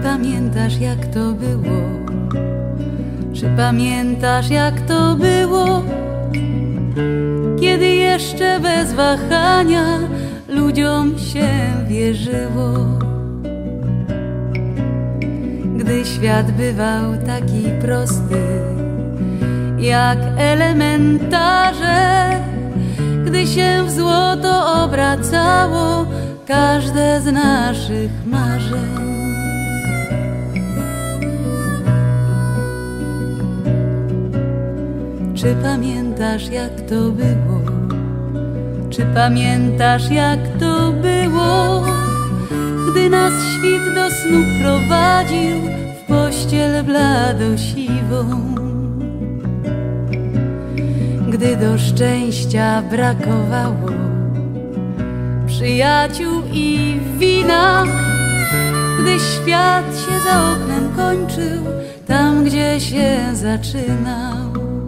pamiętasz, jak to było? Czy pamiętasz, jak to było? Kiedy jeszcze bez wahania ludziom się wierzyło. Gdy świat bywał taki prosty, jak elementarze, gdy się w złoto obracało każde z naszych marzeń. Czy pamiętasz, jak to było? Czy pamiętasz, jak to było? Gdy nas świt do snu prowadził w pościel bladosiwą. Gdy do szczęścia brakowało przyjaciół i wina, gdy świat się za oknem kończył, tam gdzie się zaczynał.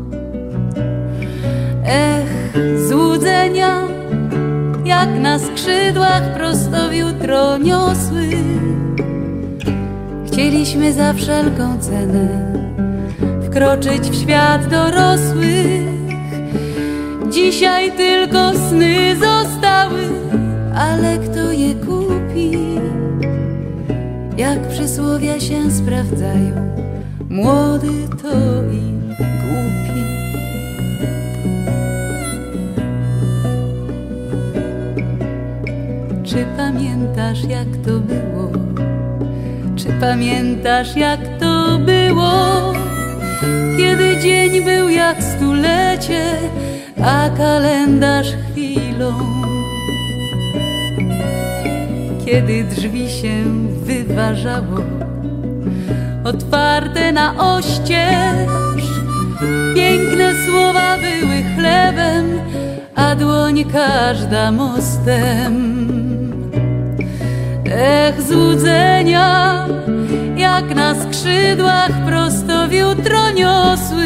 Ech, złudzenia, jak na skrzydłach prosto w jutro niosły. Chcieliśmy za wszelką cenę wkroczyć w świat dorosłych. Dzisiaj tylko sny zostały, ale kto je kupi? Jak przysłowia się sprawdzają, młody to i głupi. Czy pamiętasz, jak to było? Czy pamiętasz, jak to było? Kiedy dzień był jak stulecie, a kalendarz chwilą. Kiedy drzwi się wyważało, otwarte na oścież, piękne słowa były chlebem, a dłoń każda mostem. Ech, złudzenia, jak na skrzydłach prosto w jutro niosły.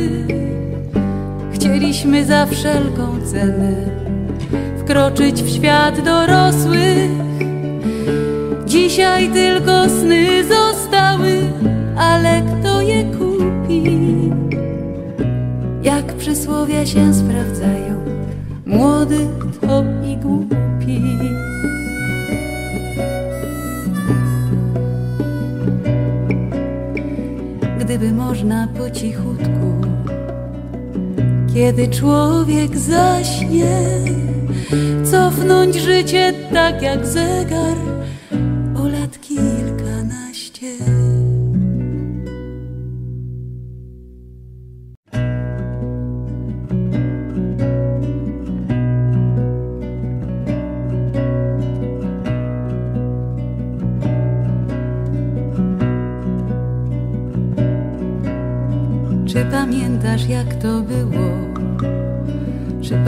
Chcieliśmy za wszelką cenę wkroczyć w świat dorosłych. Dzisiaj tylko sny zostały, ale kto je kupi? Jak przysłowia się sprawdzają, młody to i głupi. Gdyby można po cichutku, kiedy człowiek zaśnie, cofnąć życie tak jak zegar o lat kilkanaście. Czy pamiętasz, jak to było?